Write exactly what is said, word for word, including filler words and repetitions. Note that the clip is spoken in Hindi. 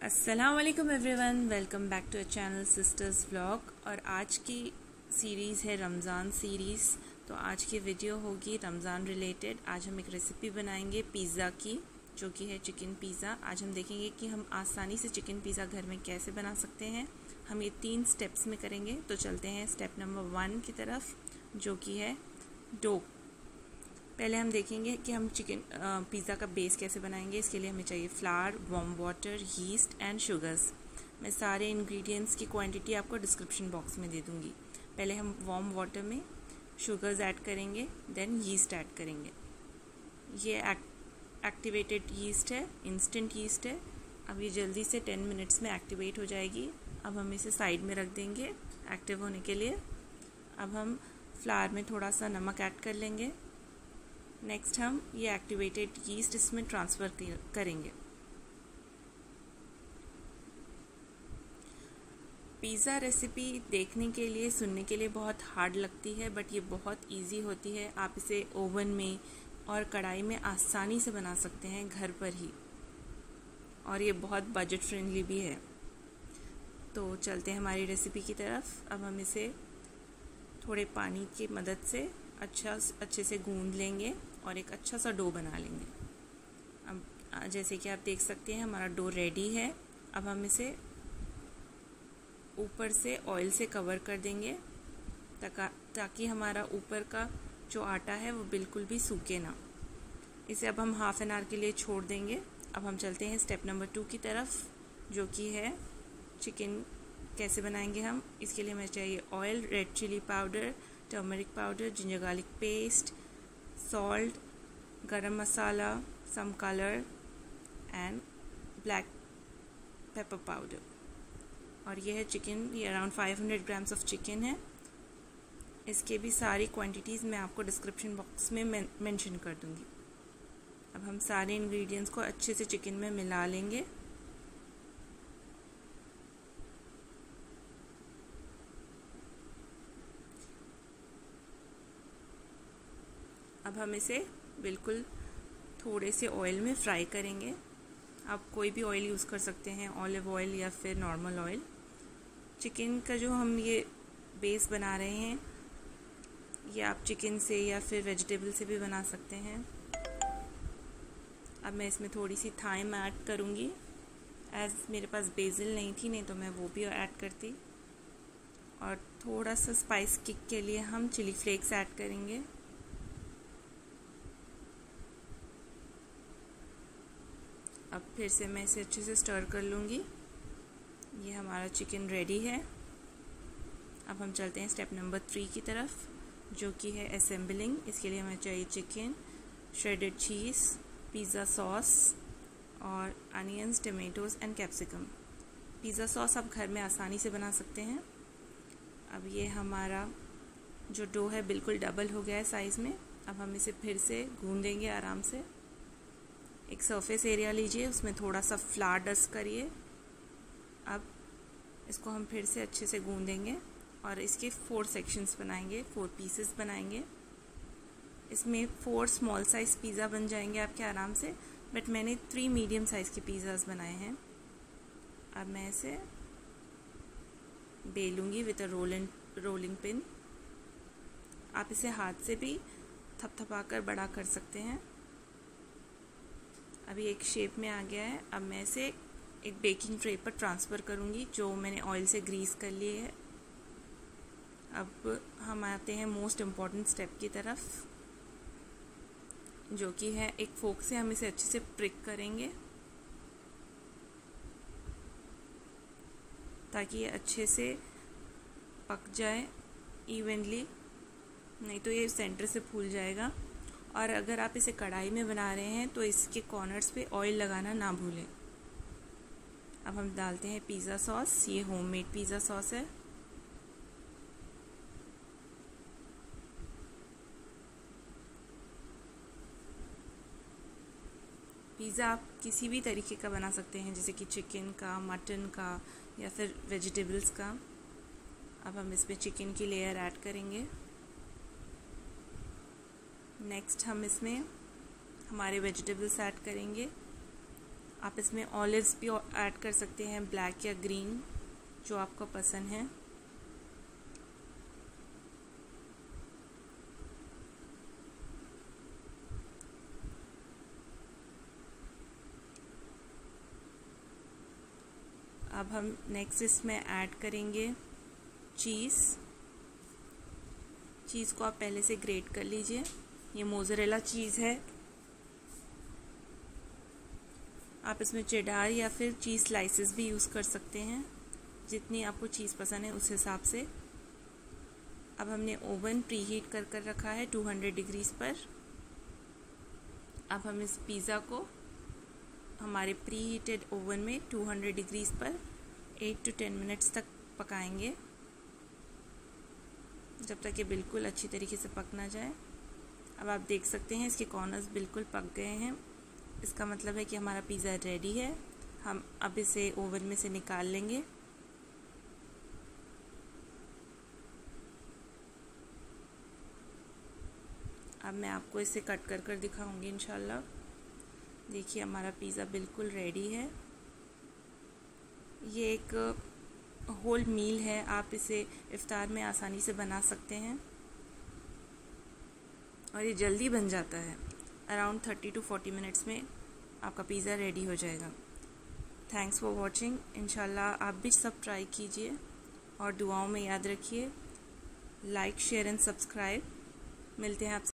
अस्सलाम वालेकुम everyone, welcome back to a channel sisters vlog. और आज की सीरीज़ है रमज़ान सीरीज़। तो आज की वीडियो होगी रमज़ान रिलेटेड। आज हम एक रेसिपी बनाएंगे पिज़्ज़ा की, जो कि है चिकन पिज़्ज़ा। आज हम देखेंगे कि हम आसानी से चिकन पिज़्ज़ा घर में कैसे बना सकते हैं। हम ये तीन स्टेप्स में करेंगे। तो चलते हैं स्टेप नंबर वन की तरफ, जो कि है डो। पहले हम देखेंगे कि हम चिकन पिज़्ज़ा का बेस कैसे बनाएंगे। इसके लिए हमें चाहिए flour, warm water, yeast and sugars. मैं सारे इंग्रेडिएंट्स की क्वांटिटी आपको डिस्क्रिप्शन बॉक्स में दे दूँगी। पहले हम वार्म वाटर में शुगर्स ऐड करेंगे, देन यीस्ट ऐड करेंगे। ये एक्टिवेटेड यीस्ट है, इंस्टेंट यीस्ट है। अब ये जल्दी से टेन मिनट्स में एक्टिवेट हो जाएगी। अब हम इसे साइड में रख देंगे एक्टिव होने के लिए। अब हम फ्लावर में थोड़ा सा नमक ऐड कर लेंगे। नेक्स्ट हम ये एक्टिवेटेड यीस्ट इसमें ट्रांसफ़र करेंगे। पिज़्ज़ा रेसिपी देखने के लिए, सुनने के लिए बहुत हार्ड लगती है, बट ये बहुत इजी होती है। आप इसे ओवन में और कढ़ाई में आसानी से बना सकते हैं घर पर ही, और ये बहुत बजट फ्रेंडली भी है। तो चलते हैं हमारी रेसिपी की तरफ। अब हम इसे थोड़े पानी की मदद से अच्छा अच्छे से गूंद लेंगे और एक अच्छा सा डो बना लेंगे। अब जैसे कि आप देख सकते हैं हमारा डो रेडी है। अब हम इसे ऊपर से ऑयल से कवर कर देंगे ताकि ताकि हमारा ऊपर का जो आटा है वो बिल्कुल भी सूखे ना। इसे अब हम हाफ एन आवर के लिए छोड़ देंगे। अब हम चलते हैं स्टेप नंबर टू की तरफ, जो कि है चिकन कैसे बनाएंगे हम। इसके लिए हमें चाहिए oil, red chilli powder, turmeric powder, ginger garlic paste, salt, garam masala, some colour and black pepper powder. और ये है चिकन, ये around five hundred grams of chicken है। इसके भी सारी क्वांटिटीज़ मैं आपको डिस्क्रिप्शन बॉक्स में मेंशन कर दूंगी। अब हम सारे इंग्रेडिएंट्स को अच्छे से चिकन में मिला लेंगे। अब हम इसे बिल्कुल थोड़े से ऑयल में फ्राई करेंगे। आप कोई भी ऑयल यूज़ कर सकते हैं, ऑलिव ऑयल या फिर नॉर्मल ऑयल। चिकन का जो हम ये बेस बना रहे हैं, ये आप चिकन से या फिर वेजिटेबल से भी बना सकते हैं। अब मैं इसमें थोड़ी सी थाइम ऐड करूँगी। एज मेरे पास बेसिल नहीं थी, नहीं तो मैं वो भी ऐड करती। और थोड़ा सा स्पाइस किक के लिए हम चिली फ्लेक्स ऐड करेंगे। अब फिर से मैं इसे अच्छे से स्टर कर लूँगी। ये हमारा चिकन रेडी है। अब हम चलते हैं स्टेप नंबर थ्री की तरफ, जो कि है असेंबलिंग। इसके लिए हमें चाहिए chicken, shredded cheese, pizza sauce और onions, tomatoes and capsicum. Pizza sauce आप घर में आसानी से बना सकते हैं। अब ये हमारा जो डो है बिल्कुल डबल हो गया है साइज़ में। अब हम इसे फिर से गूंदेंगे आराम से। एक सरफेस एरिया लीजिए, उसमें थोड़ा सा फ्लावर डस्ट करिए। अब इसको हम फिर से अच्छे से गूंदेंगे और इसके फोर सेक्शंस बनाएंगे, फोर पीसेस बनाएंगे। इसमें फोर स्मॉल साइज़ पिज़्ज़ा बन जाएंगे आपके आराम से, बट मैंने थ्री मीडियम साइज़ के पिज़्ज़ाज बनाए हैं। अब मैं इसे बेलूँगी with a rolling rolling pin. आप इसे हाथ से भी थपथपाकर बड़ा कर सकते हैं। अभी एक शेप में आ गया है। अब मैं इसे एक बेकिंग ट्रे पर ट्रांसफ़र करूँगी, जो मैंने ऑयल से ग्रीस कर लिए है। अब हम आते हैं मोस्ट इम्पॉर्टेंट स्टेप की तरफ, जो कि है एक फोक से हम इसे अच्छे से प्रिक करेंगे ताकि ये अच्छे से पक जाए इवनली, नहीं तो ये सेंटर से फूल जाएगा। और अगर आप इसे कढ़ाई में बना रहे हैं तो इसके कॉर्नर्स पे ऑयल लगाना ना भूलें। अब हम डालते हैं पिज़्ज़ा सॉस। ये होममेड पिज़्ज़ा सॉस है। पिज़्ज़ा आप किसी भी तरीके का बना सकते हैं, जैसे कि चिकन का, मटन का या फिर वेजिटेबल्स का। अब हम इसमें चिकन की लेयर ऐड करेंगे। नेक्स्ट हम इसमें हमारे वेजिटेबल्स ऐड करेंगे। आप इसमें ऑलिव्स भी ऐड कर सकते हैं, ब्लैक या ग्रीन, जो आपको पसंद है। अब हम नेक्स्ट इसमें ऐड करेंगे चीज़। चीज़ को आप पहले से ग्रेट कर लीजिए। ये मोज़रेला चीज़ है। आप इसमें चेडार या फिर चीज़ स्लाइसेस भी यूज़ कर सकते हैं, जितनी आपको चीज़ पसंद है उस हिसाब से। अब हमने ओवन प्री हीट कर कर रखा है टू हंड्रेड डिग्रीज़ पर। अब हम इस पिज़्ज़ा को हमारे प्री हीटेड ओवन में टू हंड्रेड डिग्रीज़ पर एट टू टेन मिनट्स तक पकाएंगे, जब तक ये बिल्कुल अच्छी तरीके से पक ना जाए। अब आप देख सकते हैं इसके कॉर्नर्स बिल्कुल पक गए हैं। इसका मतलब है कि हमारा पिज़्ज़ा रेडी है। हम अब इसे ओवन में से निकाल लेंगे। अब मैं आपको इसे कट कर कर दिखाऊंगी इंशाल्लाह। देखिए हमारा पिज़्ज़ा बिल्कुल रेडी है। ये एक होल मील है, आप इसे इफ्तार में आसानी से बना सकते हैं और ये जल्दी बन जाता है। Around thirty to forty minutes में आपका पिज़्ज़ा रेडी हो जाएगा। Thanks for watching. इंशाल्लाह आप भी सब ट्राई कीजिए और दुआओं में याद रखिए। Like, share and subscribe. मिलते हैं आपसे